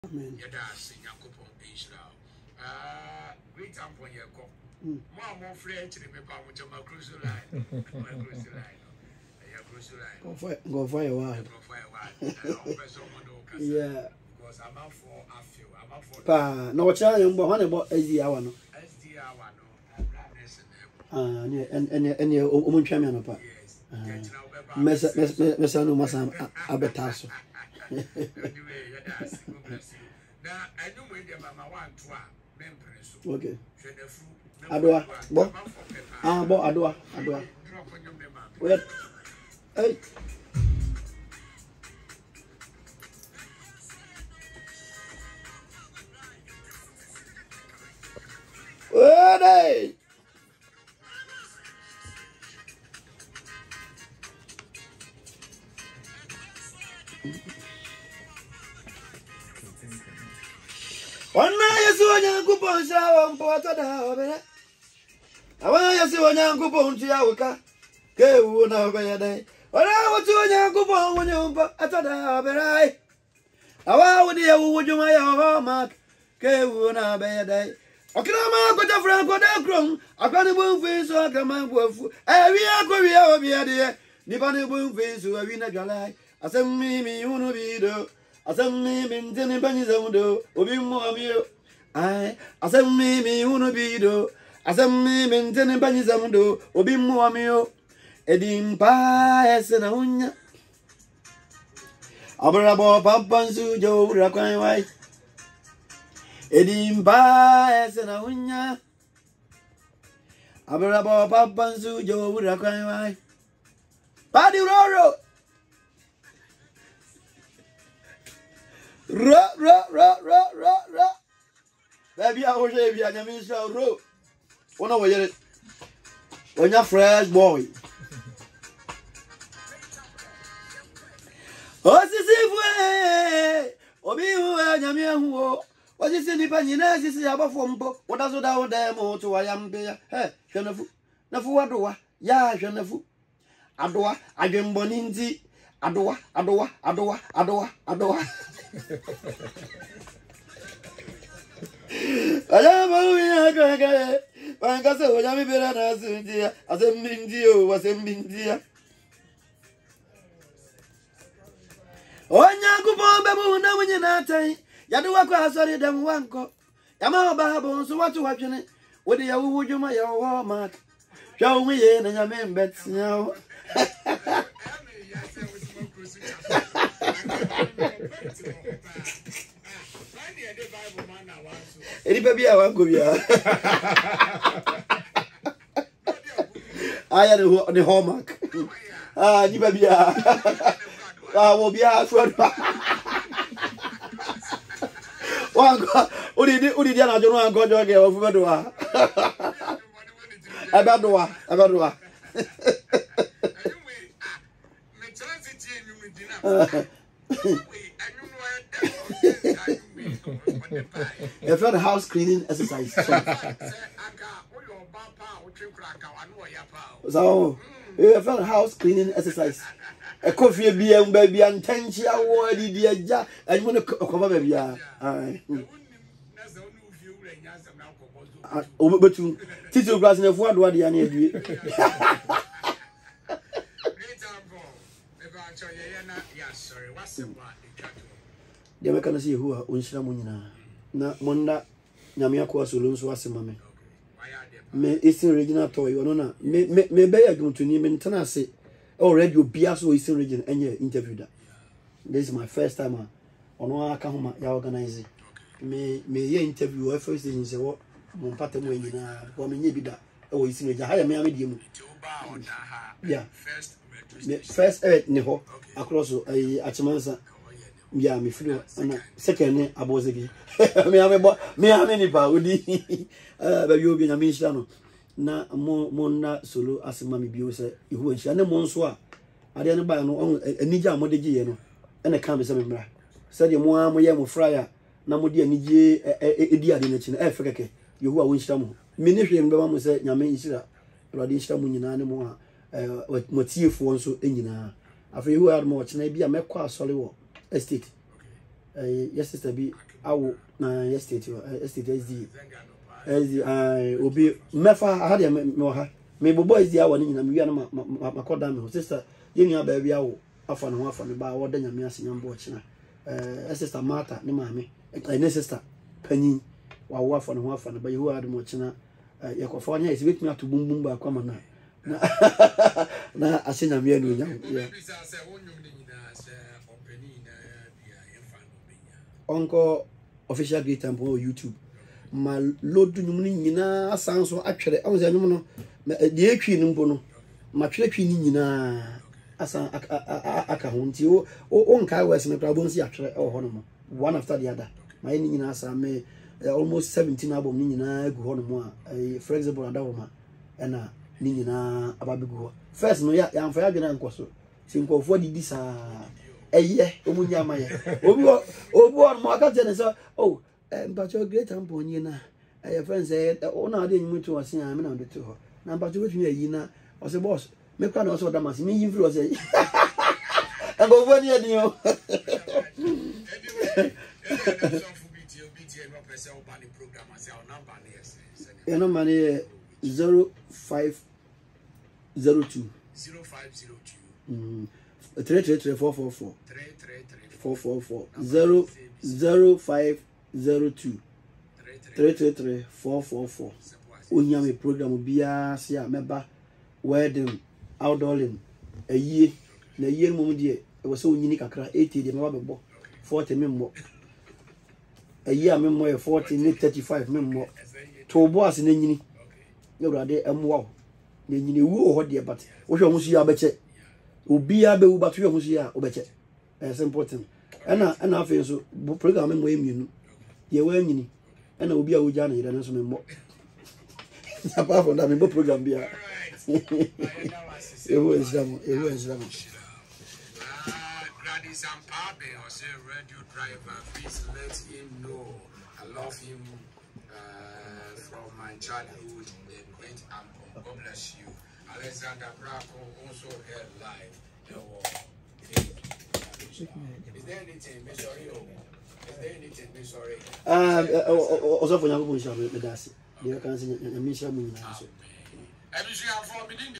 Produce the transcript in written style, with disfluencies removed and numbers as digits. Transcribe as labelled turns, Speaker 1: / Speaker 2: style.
Speaker 1: Amen.
Speaker 2: Great AMPONG your call. More French in the paper with my cruise line.
Speaker 1: Go for a while. Yeah.
Speaker 2: Because I'm out for a few. I'm out for.
Speaker 1: Pa, no child, but one about SD hour. And your woman champion. Yes. No Masam Abetaso.
Speaker 2: Now, I know where the Mama want to.
Speaker 1: Okay. Adwa, bo. Ah, bo adwa. Wait. Hey. Hey. One man is one young coupon shower and porter. I want to see one young coupon to Yawaka. Go on over your day. When I want to a young coupon when you at the I want to would you my hallmark. Go on over your day. I can't go to Frank or that grown. I can't move face so I can man wolf. Every aquaria of your dear. Nibani boom face who have been a galay. I said, me, you know, be do. I said, me, maintain Benny's own do. Obi more you. I said, me, you know, be do. I said, me, maintain Benny's own do. Obi more you. Edim Pies and Unya. Abrabo Papansu Joe Rakai White. Edim Pies and Unya. Abrabo Papansu Joe Rakai White. Paddy Roro. Ra. Baby, I was a Vietnamese road. One over it. When you're fresh boy. Osisifoc. Obi Onyame Akatua. What is in the panina? This is about Fompo. What does it out there more to Ayambe? Hey, Shanafu. Nafu Adoa. Ya, Shanafu. Adoa. Ajem Boninzi. Adoa. I am a Pancasa, Onyame Akatua, as a Mindio was a Mindia. Onyangu Babu, now when you're not saying, Yaduaka, sorry, them wanko. Yama Babu, so what you watching it? What do you would you my hallmark? Show me in and your men bets now. Any baby, I won't go here. I had the hallmark. Ah, you baby. I will be out for one. Who did you not know? I'm going to get over the door. About the I felt a house cleaning exercise. So, I felt a house cleaning exercise. A coffee beer, baby, and 10 year old dear, and when a cover baby. But to teach glass in a word, what do I need you? The American see who are Unshamunina. Na Monda Onyame Akatua Solonso Asemame. Me Eastern Regional Toy, Onona. Me bear going to name and say, oh, radio Biaso Eastern Region and your interview that. This is my first time on our Kahoma, ya organize. Me interview first thing say what Mompata Mwina, woman ye be that. Oh, Eastern Region, hire me a medium. Yeah, first Neho across a Achamansa. Yeah, me feel second abozegi. Me ameni pa odi. Baby obi na me shano. Na mo na solo asema me bio se ihu anhia na mo nso a ade ne ba no anija amodegi ye no. Ene ka me se me mra. Se de mo amoye mo frya na mo de anije edi ade na chi na efekeke. Yehu a wonhira mo. Me ne hwe mbema mo se nyame nhira. Ewade nhira mo nyina ne mo a motiefo nso enyina. Afa yehu a mo chena bia mekọ asole wo estate. Yes, sister, be awo na estate SD obi mefa ha de me ha me bobo SD awo ni nyina me wi na makoda me sister yenu aba bi awo afa no afa me ba wo da nyame ase nyambo china sister Martha ne maame ne sister panyin wa wo afa no afa no ba yehu ademo china yakofa nya ise betumi ato bumbum ba kwa mana na ase nyame anu nya onko official great temple on YouTube ma lodu nyum ni nyina asan so atwere awon se nyum no de atwi ni mpo no ma twere twi ni nyina asan aka ho nti o nka wes me pra bonsi atwere ho no mo one after the other ma ni nyina asan me almost 17 album ni nyina gu ho no mo for example adawoma na ni nyina ababigu ho first no ya amfa ya dwena nkoso sinkofo didi sa eye omunya maye obi on mo aka tene so oh mpacho great ampon na friends say ona ade nyimu to wase ya me na ndo to ho na mpacho betumi ayi na o se boss me kwa na o so da masi me yin free o se ngofo ni adi o no money 0502 333 444 0502 333 444 Onyame program bia se a meba wedding outdooring ayie na ayie mom de e wo se onyini kakra 80 de meba bebo 40 memmo ayie a memmo e 40 ne 35 memmo to boss na nyini Ewurade emwo na nyini wu ho de but wo hwe ho su ya beche obi a be wu but hwe ho su ya obeche simple thing ana afi so program mo emienu ye wa nyini ana obi a wo ja na yire na so memmo apart from that me program bia ewo Islam
Speaker 2: Gladys Ampabe or say radio driver, please let him know I love him from my childhood in Great Ampong. God bless you. Alexander Braco also heard live. Is there anything, Miss Oreo? Is there anything, Miss Oreo?
Speaker 1: Also for Yago Musha, me dasi. They can say, "Misha Munna."